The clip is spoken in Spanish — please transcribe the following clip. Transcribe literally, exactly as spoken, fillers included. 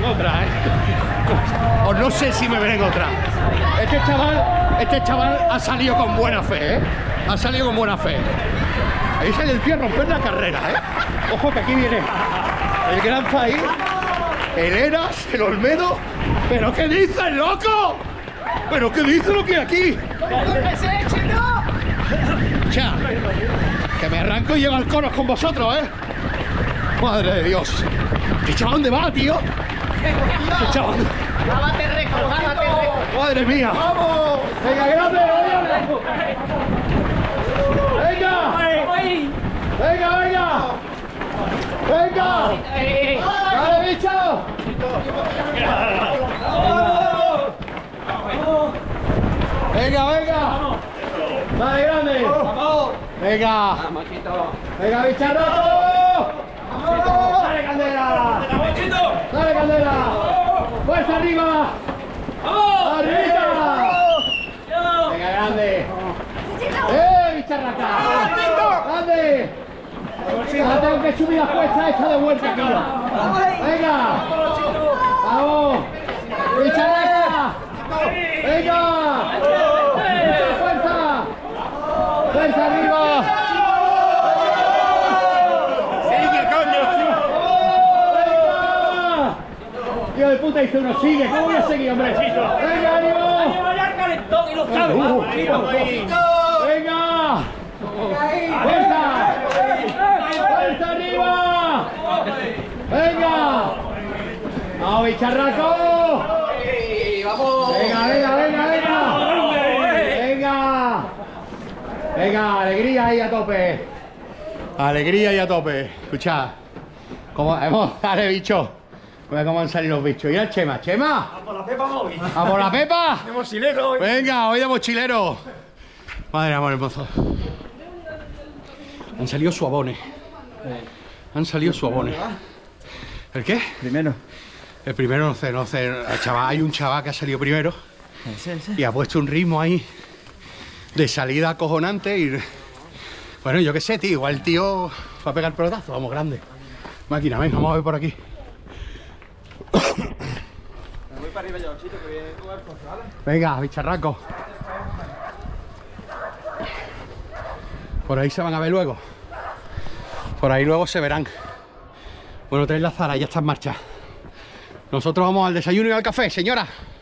otra, ¿eh? O no sé si me veré en otra. Este chaval, este chaval ha salido con buena fe, ¿eh? Ha salido con buena fe. Ahí sale el tío a romper la carrera, ¿eh? Ojo que aquí viene el gran país, el Eras, el Olmedo. ¿Pero qué dices, loco? ¿Pero qué dice lo que hay aquí? Cha, que me arranco y llego al coros con vosotros, ¿eh? Madre de Dios. ¿Este chaval dónde va, tío? ¿Este chaval? ¡Gábate récord, gábate récord! ¡Madre mía! ¡Vamos! ¡Venga, grande! ¡Venga! ¡Venga, venga! ¡Venga! ¡Dale, bicho! ¡Venga, venga! ¡Dale, grande! ¡Vamos! ¡Venga! ¡Venga, bicharraco! ¡Dale, Candela! ¡Dale, Candela! ¡Fuerza arriba! ¡Vamos! ¡Arriba! ¡Venga, grande! ¡Eh, bicharraca! ¡Grande! Ahora tengo que subir la cuesta esta de vuelta aquí. ¡Venga! ¡Vamos! ¡Bicharraca! ¡Venga! ¡Mucha fuerza! ¡Fuerza arriba! ¡Sigue, coño! ¡Venga! Tío de puta, dice uno, sigue. ¿Cómo voy a seguir, hombre? ¡Venga, ánimo! ¡Venga! ¡Fuerza! ¡Fuerza arriba! ¡Venga! ¡Vamos, bicharraco! ¡Vamos! ¡Venga, venga, venga, venga! ¡Venga! ¡Venga, alegría ahí a tope! Alegría ahí a tope. Escucha, ¿cómo hemos? Dale, bicho. Mira cómo han salido los bichos. ¿Y el Chema? ¿Chema? ¡A por la Pepa móvil! ¡A por la Pepa! ¡De mochilero hoy! Venga, hoy de mochilero. Madre amor hermoso. Han salido suabones. Han salido suabones. ¿El qué? Primero. El primero no sé, no sé. El chaval, hay un chaval que ha salido primero Sí, sí. y ha puesto un ritmo ahí de salida acojonante y... Bueno, yo qué sé, tío. Igual el tío va a pegar el pelotazo. Vamos, grande. Máquina, ven, vamos a ver por aquí. Me voy para arriba yo, chito, que voy a jugar con ¿vale? Venga, bicharraco. Por ahí se van a ver luego. Por ahí luego se verán. Bueno, tenéis la Zara, ya está en marcha. Nosotros vamos al desayuno y al café, señora.